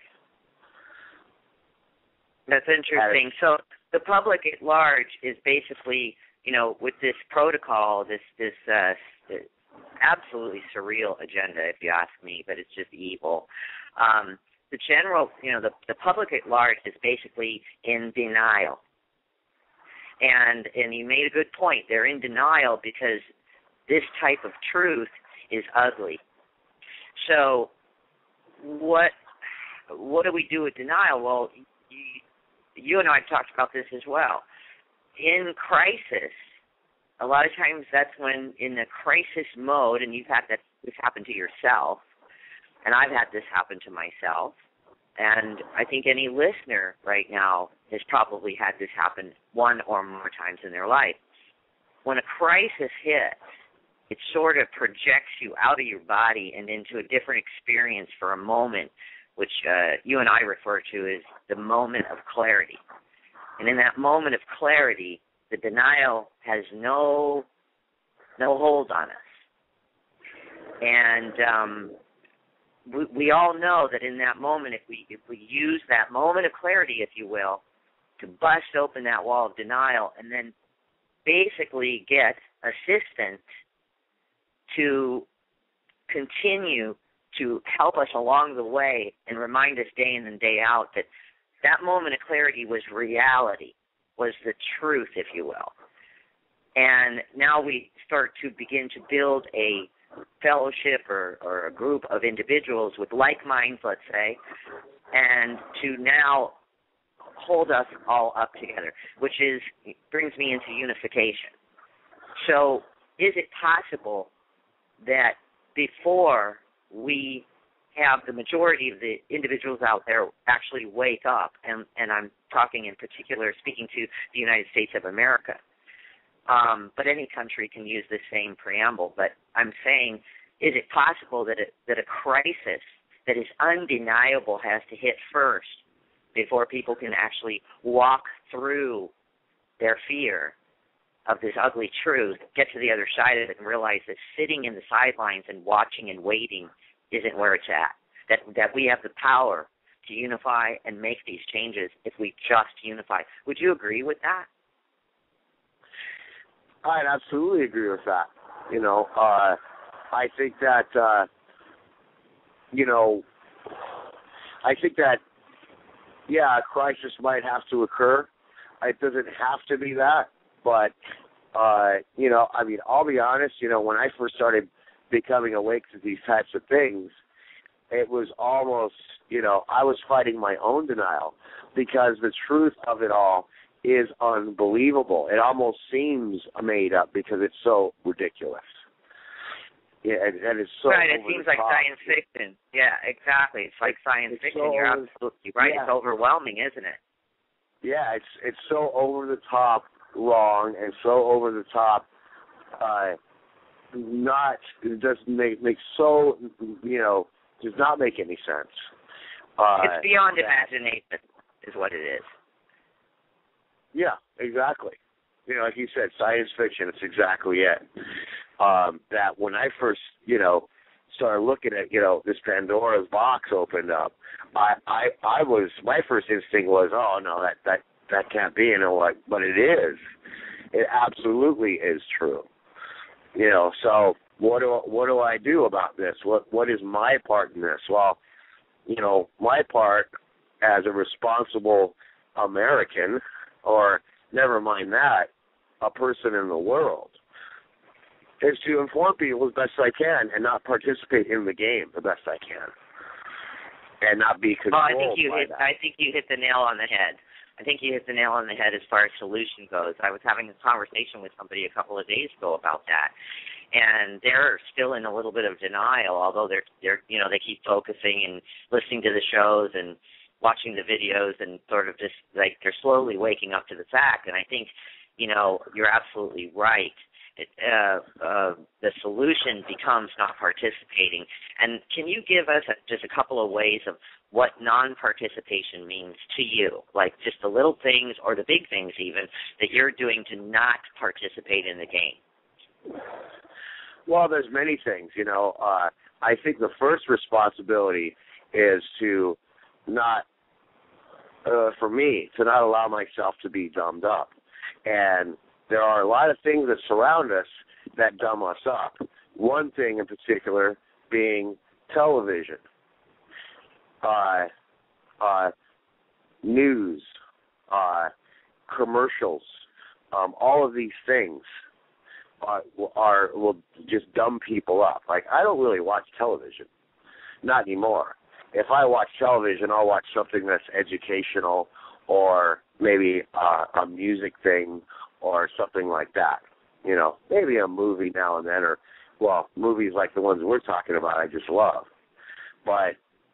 That's interesting. So the public at large is basically, you know, with this protocol, this this uh, absolutely surreal agenda, if you ask me, but it's just evil. Um, the general, you know, the, the public at large is basically in denial. And and you made a good point. They're in denial because this type of truth is ugly. So what what do we do with denial? Well, you, you and I have talked about this as well. In crisis, a lot of times that's when in the crisis mode, and you've had that this happen to yourself, and I've had this happen to myself, and I think any listener right now has probably had this happen one or more times in their life. When a crisis hits, it sort of projects you out of your body and into a different experience for a moment, which uh, you and I refer to as the moment of clarity. And in that moment of clarity, the denial has no no hold on us. And um, we, we all know that in that moment, if we if we use that moment of clarity, if you will, to bust open that wall of denial and then basically get assistance to continue to help us along the way and remind us day in and day out that that moment of clarity was reality, was the truth, if you will. And now we start to begin to build a fellowship or, or a group of individuals with like minds, let's say, and to now hold us all up together, which is brings me into unification. So is it possible that before we have the majority of the individuals out there actually wake up, and, and I'm talking in particular, speaking to the United States of America, um, but any country can use the same preamble, but I'm saying, is it possible that a, that a crisis that is undeniable has to hit first before people can actually walk through their fear of this ugly truth, get to the other side of it, and realize that sitting in the sidelines and watching and waiting isn't where it's at, that that we have the power to unify and make these changes if we just unify. Would you agree with that? I'd absolutely agree with that. You know, uh, I think that, uh, you know, I think that, yeah, a crisis might have to occur. It doesn't have to be that, but, uh, you know, I mean, I'll be honest, you know, when I first started becoming awake to these types of things, it was almost, you know, I was fighting my own denial because the truth of it all is unbelievable. It almost seems made up because it's so ridiculous. Yeah, and, and it's so right. It seems like top. Science fiction. Yeah, exactly. It's like science it's fiction. So You're over, absolutely right. yeah. It's overwhelming, isn't it? Yeah, it's it's so over the top wrong and so over the top. Uh, not it doesn't make make so you know does not make any sense. Uh, it's beyond that, imagination, is what it is. Yeah, exactly. You know, like you said, science fiction. It's exactly it. Um, that when I first, you know, started looking at, you know, this Pandora's box opened up, I, I, I was, my first instinct was, oh no, that, that, that can't be, you know, like, but it is. It absolutely is true. You know, so what do, what do I do about this? What, what is my part in this? Well, you know, my part as a responsible American, or never mind that, a person in the world, is to inform people as best I can and not participate in the game the best I can. and not be controlled well, I think you by hit. that. I think you hit the nail on the head. I think you hit the nail on the head as far as solution goes. I was having a conversation with somebody a couple of days ago about that, and they're still in a little bit of denial. Although they're they're you know they keep focusing and listening to the shows and watching the videos and sort of just like they're slowly waking up to the fact. And I think you know you're absolutely right. It, uh, uh, the solution becomes not participating. And can you give us a, just a couple of ways of what non-participation means to you, like just the little things or the big things even that you're doing to not participate in the game? Well, there's many things, you know. Uh, I think the first responsibility is to not, uh, for me, to not allow myself to be dumbed up. And there are a lot of things that surround us that dumb us up. One thing in particular being television, uh, uh, news, uh, commercials, um, all of these things are, are will just dumb people up. Like, I don't really watch television, not anymore. If I watch television, I'll watch something that's educational or maybe uh, a music thing or something like that. You know, maybe a movie now and then, or, well, movies like the ones we're talking about I just love. But,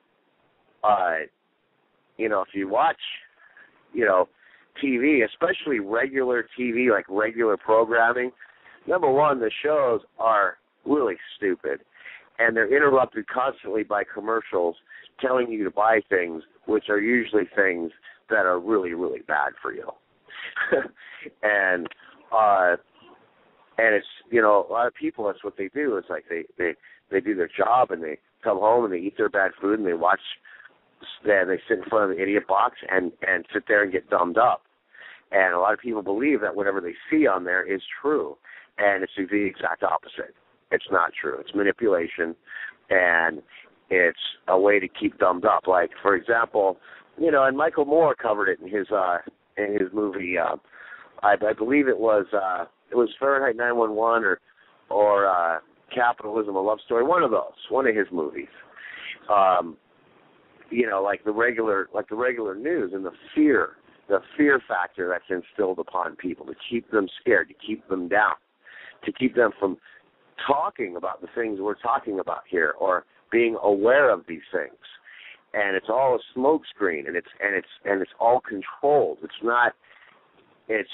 uh, you know, if you watch, you know, T V, especially regular T V, like regular programming, number one, the shows are really stupid, and they're interrupted constantly by commercials telling you to buy things, which are usually things that are really, really bad for you. and uh, and it's, you know, a lot of people, that's what they do. It's like they, they, they do their job and they come home and they eat their bad food and they watch, and they sit in front of the idiot box and, and sit there and get dumbed up. And a lot of people believe that whatever they see on there is true, and it's the exact opposite. It's not true. It's manipulation, and it's a way to keep dumbed up. Like, for example, you know, and Michael Moore covered it in his uh, in his movie. Uh, I, I believe it was uh, it was Fahrenheit nine one one or or uh, Capitalism: A Love Story. One of those. One of his movies. Um, you know, like the regular like the regular news and the fear. The fear factor that's instilled upon people to keep them scared, to keep them down, to keep them from talking about the things we're talking about here or being aware of these things. And it's all a smokescreen, and it's and it's and it's all controlled. It's not. It's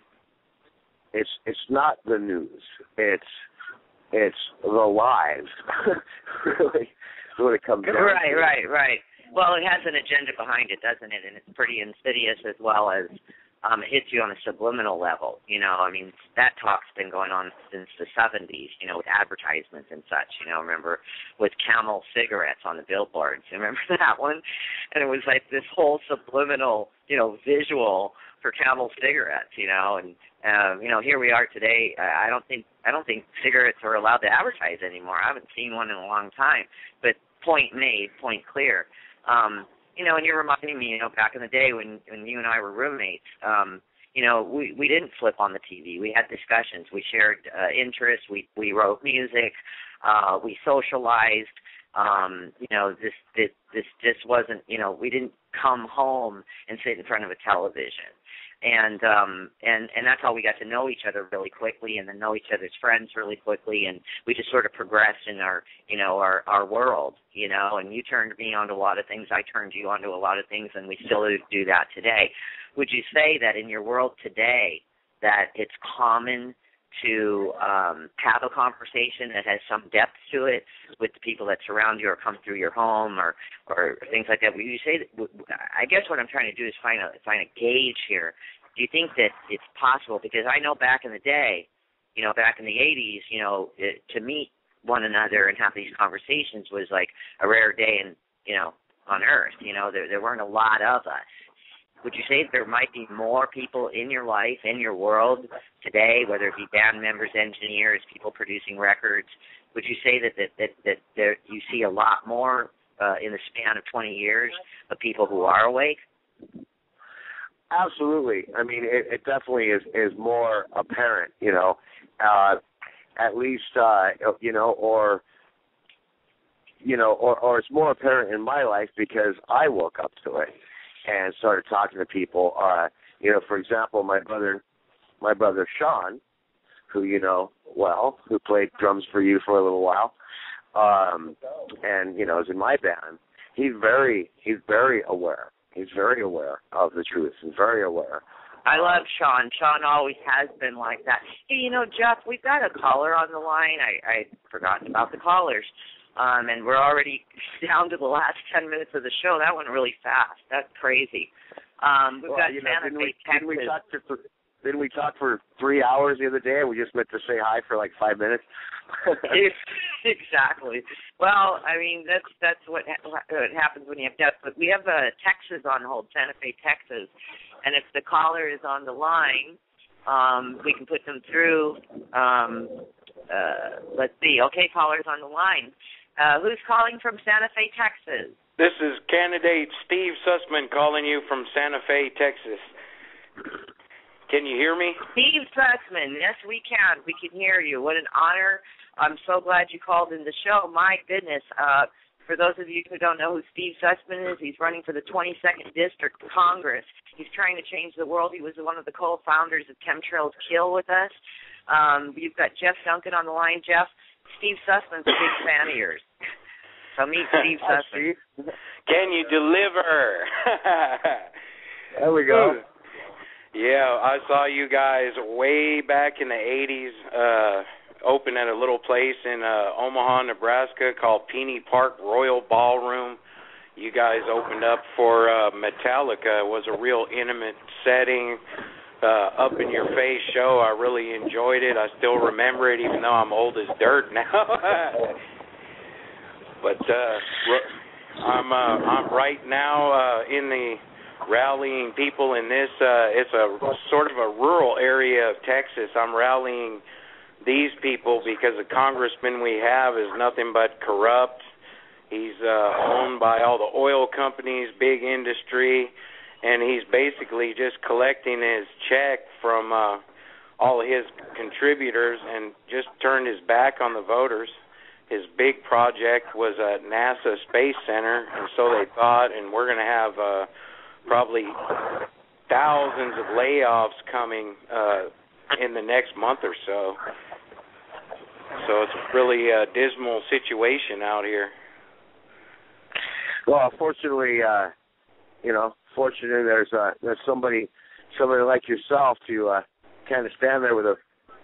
it's it's not the news. It's it's the lies. Really, is what it comes down right, to. Right, right, right. Well, it has an agenda behind it, doesn't it? And it's pretty insidious as well as um, it hits you on a subliminal level. You know, I mean, that talk's been going on since the seventies, you know, with advertisements and such. You know, remember with Camel cigarettes on the billboards. You remember that one? And it was like this whole subliminal, you know, visual for Camel cigarettes, you know. And, um, you know, here we are today. I don't think I don't think cigarettes are allowed to advertise anymore. I haven't seen one in a long time. But point made, point clear. Um, you know, and you're reminding me, you know, back in the day when, when you and I were roommates, um, you know, we, we didn't flip on the T V. We had discussions. We shared uh, interests. We, we wrote music. Uh, we socialized. Um, you know, this, this, this just wasn't, you know, we didn't come home and sit in front of a television. And um and and that's how we got to know each other really quickly, and then know each other's friends really quickly, and we just sort of progressed in our you know our our world, you know. And you turned me onto a lot of things, I turned you onto a lot of things, and we still do that today. Would you say that in your world today that it's common to um, have a conversation that has some depth to it with the people that surround you or come through your home or, or things like that? Would you say that, I guess what I'm trying to do is find a find a gauge here. Do you think that it's possible? Because I know back in the day, you know, back in the eighties, you know, it, to meet one another and have these conversations was like a rare day in, you know, on Earth. You know, there there weren't a lot of us. Would you say that there might be more people in your life, in your world today, whether it be band members, engineers, people producing records? Would you say that that that, that there, you see a lot more uh, in the span of twenty years of people who are awake? Absolutely. I mean, it, it definitely is, is more apparent, you know, uh, at least, uh, you know, or you know, or, or it's more apparent in my life because I woke up to it and started talking to people. Uh, you know, for example, my brother, my brother Shawn, who you know well, who played drums for you for a little while, um, and you know is in my band. He's very, he's very aware. He's very aware of the truth and very aware. I love Shawn. Shawn always has been like that. Hey, you know, Jeff, we've got a caller on the line. I I forgotten about the callers, um, and we're already down to the last ten minutes of the show. That went really fast. That's crazy. Um, we've well, got you know, Santa didn't Fe, we, Texas. Didn't we talk for didn't we talk for three hours the other day? And we just meant to say hi for like five minutes. Exactly. Well, I mean that's that's what, ha- what happens when you have death. But we have uh, Texas on hold, Santa Fe, Texas, and if the caller is on the line, um, we can put them through. Um, uh, let's see. Okay, caller's on the line. Uh, who's calling from Santa Fe, Texas? This is candidate Steve Sussman calling you from Santa Fe, Texas. Can you hear me? Steve Sussman. Yes, we can. We can hear you. What an honor. I'm so glad you called in the show. My goodness. Uh, for those of you who don't know who Steve Sussman is, he's running for the twenty-second District Congress. He's trying to change the world. He was one of the co-founders of Chemtrails Kill with us. Um, you've got Jeff Duncan on the line. Jeff, Steve Sussman's a big fan of yours. So meet Steve Sussman. Can you deliver? There we go. Yeah, I saw you guys way back in the eighties uh, open at a little place in uh, Omaha, Nebraska called Peony Park Royal Ballroom. You guys opened up for uh, Metallica. It was a real intimate setting, uh, up-in-your-face show. I really enjoyed it. I still remember it, even though I'm old as dirt now. But uh, I'm, uh, I'm right now uh, in the rallying people in this, uh, it's a sort of a rural area of Texas. I'm rallying these people because the congressman we have is nothing but corrupt. He's uh, owned by all the oil companies, big industry, and he's basically just collecting his check from uh, all of his contributors and just turned his back on the voters. His big project was at NASA Space Center, and so they thought, and we're going to have uh, probably thousands of layoffs coming uh, in the next month or so. So it's a really uh, dismal situation out here. Well, fortunately, uh, you know, fortunately, there's uh, there's somebody somebody like yourself to uh, kind of stand there with a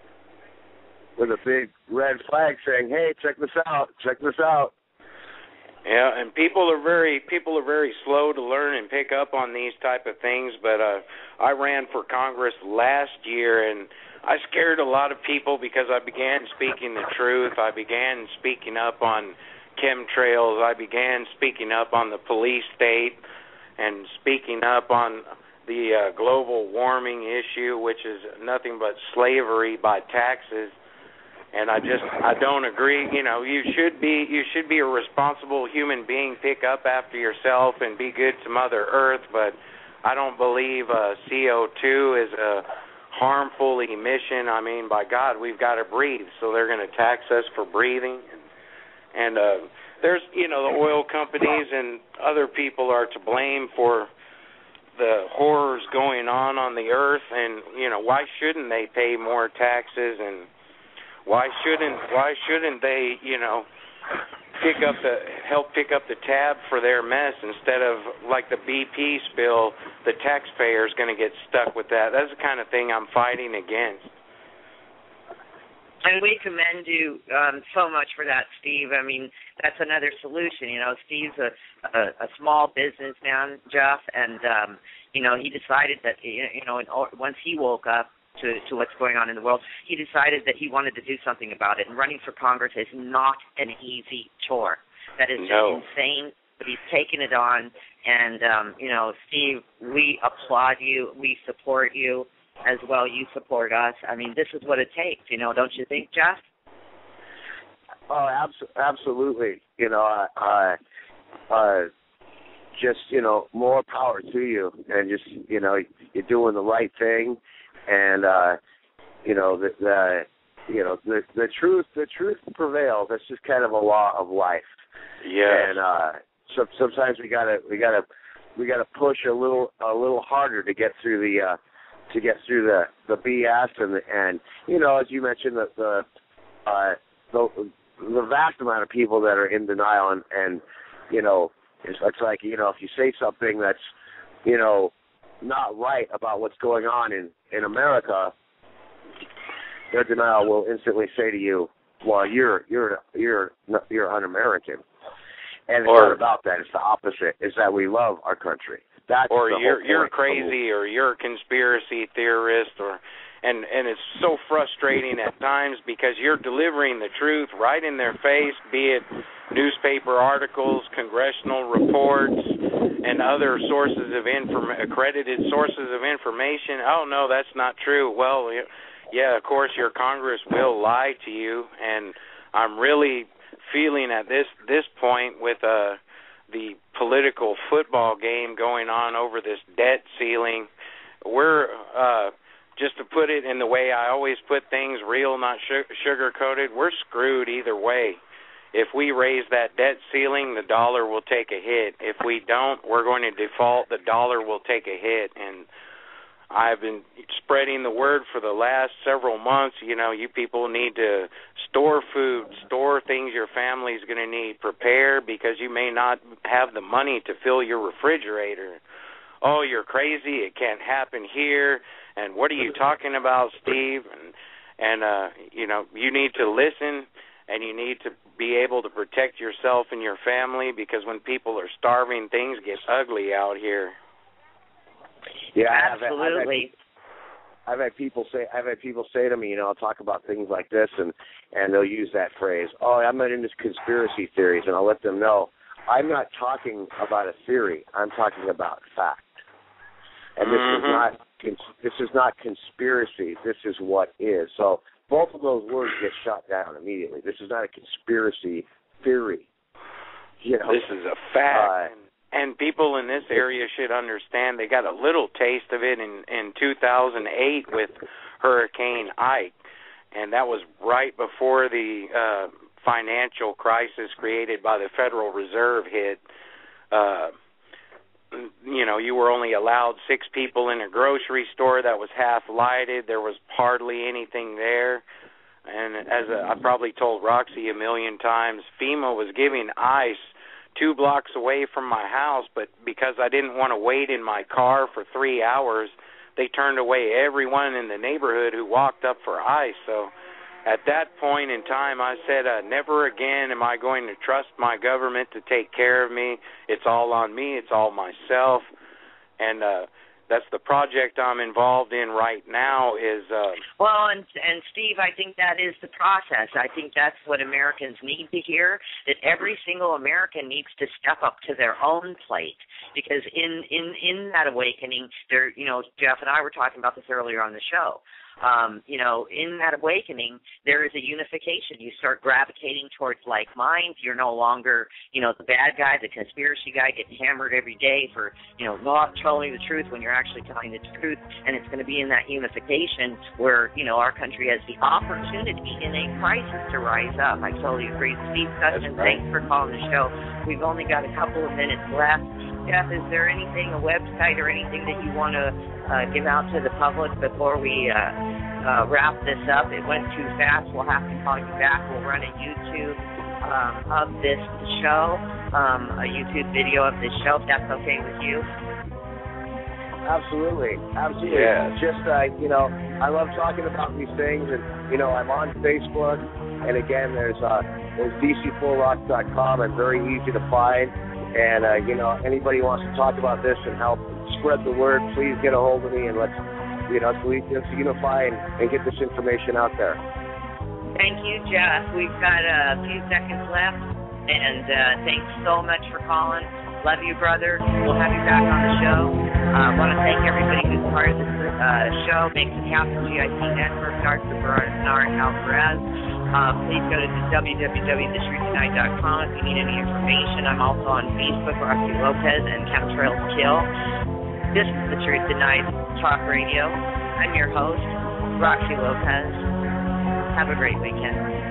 with a big red flag saying, "Hey, check this out, check this out." Yeah, and people are very people are very slow to learn and pick up on these type of things. But uh, I ran for Congress last year, and I scared a lot of people because I began speaking the truth. I began speaking up on chemtrails. I began speaking up on the police state and speaking up on the uh, global warming issue, which is nothing but slavery by taxes. And I just I don't agree. You know, you should be you should be a responsible human being, pick up after yourself, and be good to Mother Earth. But I don't believe uh, C O two is a harmful emission. I mean, by God, we've got to breathe, so they're going to tax us for breathing. And uh, there's, you know, the oil companies and other people are to blame for the horrors going on on the earth. And, you know, why shouldn't they pay more taxes? And why shouldn't why shouldn't they, you know, pick up the help pick up the tab for their mess instead of like the B P spill? The taxpayer is going to get stuck with that. That's the kind of thing I'm fighting against. And we commend you um, so much for that, Steve. I mean, that's another solution. You know, Steve's a, a, a small businessman, Jeff, and, um, you know, he decided that, you know, in, once he woke up to, to what's going on in the world, he decided that he wanted to do something about it. And running for Congress is not an easy chore. That is just no. insane, but he's taken it on. And, um, you know, Steve, we applaud you. We support you. As well, you support us. I mean, this is what it takes, you know, don't you think, Jeff? Oh, abs- absolutely. You know, uh, uh, just, you know, more power to you. And just, you know, you're doing the right thing. And, uh, you know, the, the you know, the, the truth the truth prevails. That's just kind of a law of life. Yeah. And uh, so, sometimes we gotta we gotta we gotta push a little a little harder to get through the uh, to get through the, the B S and the, and you know, as you mentioned, the the, uh, the the vast amount of people that are in denial, and, and you know, it's, it's like, you know, if you say something that's, you know, not right about what's going on in, in America, their denial will instantly say to you, well, you're you're you're you're un-American. And it's or, not about that. It's the opposite. It's that we love our country. That's or the you're whole you're point. crazy, or you're a conspiracy theorist, or and and it's so frustrating at times because you're delivering the truth right in their face, be it newspaper articles, congressional reports, and other sources of inform accredited sources of information. Oh no, that's not true. Well, yeah, of course your Congress will lie to you, and I'm really feeling at this this point with uh the political football game going on over this debt ceiling. We're uh just to put it in the way I always put things, real, not sugar coated, we're screwed either way. If we raise that debt ceiling, the dollar will take a hit. If we don't, we're going to default. The dollar will take a hit. And I've been spreading the word for the last several months. You know, you people need to store food, store things your family's going to need, prepare, because you may not have the money to fill your refrigerator. Oh, you're crazy. It can't happen here. And what are you talking about, Steve? And, and uh, you know, you need to listen, and you need to be able to protect yourself and your family, because when people are starving, things get ugly out here. Yeah, absolutely. I've had, I've had people say, I've had people say to me, you know, I'll talk about things like this, and and they'll use that phrase. Oh, I'm not into conspiracy theories, and I'll let them know I'm not talking about a theory. I'm talking about fact. And this mm-hmm. is not this is not conspiracy. This is what is. So both of those words get shot down immediately. This is not a conspiracy theory. You know, this is a fact. Uh, And people in this area should understand they got a little taste of it in, in two thousand eight with Hurricane Ike, and that was right before the uh, financial crisis created by the Federal Reserve hit. Uh, you know, you were only allowed six people in a grocery store that was half lighted. There was hardly anything there. And as a, I probably told Roxy a million times, FEMA was giving ice two blocks away from my house, but because I didn't want to wait in my car for three hours, they turned away everyone in the neighborhood who walked up for ice. So at that point in time, I said, uh, never again am I going to trust my government to take care of me. It's all on me. It's all myself. And uh, that's the project I'm involved in right now is... Uh, well, and, and Steve, I think that is the process. I think that's what Americans need to hear, that every single American needs to step up to their own plate. Because in, in, in that awakening, there, you know, Jeff and I were talking about this earlier on the show. Um, you know, in that awakening, there is a unification. You start gravitating towards like minds. You're no longer, you know, the bad guy, the conspiracy guy gets hammered every day for, you know, not telling the truth when you're actually telling the truth. And it's going to be in that unification where, you know, our country has the opportunity in a crisis to rise up. I totally agree. Steve Sutton, right. Thanks for calling the show. We've only got a couple of minutes left. Jeff, is there anything, a website or anything that you want to uh, give out to the public before we uh, uh, wrap this up? It went too fast. We'll have to call you back. We'll run a YouTube um, of this show, um, a YouTube video of this show, if that's okay with you. Absolutely. Absolutely. Yeah. Just, uh, you know, I love talking about these things, and, you know, I'm on Facebook, and again, there's, uh, there's D C four rock dot com. I'm very easy to find. And, uh, you know, anybody who wants to talk about this and help spread the word, please get a hold of me and let's, you know, let's unify and, and get this information out there. Thank you, Jeff. We've got a few seconds left, and uh, thanks so much for calling. Love you, brother. We'll have you back on the show. I uh, want to thank everybody who's part of this uh, show. Makes it happen. G I T Network, Doctor Bernard Alvarez. Uh, please go to w w w dot the truth tonight dot com if you need any information. I'm also on Facebook, Roxy Lopez and Chemtrails Kill. This is The Truth Tonight Talk Radio. I'm your host, Roxy Lopez. Have a great weekend.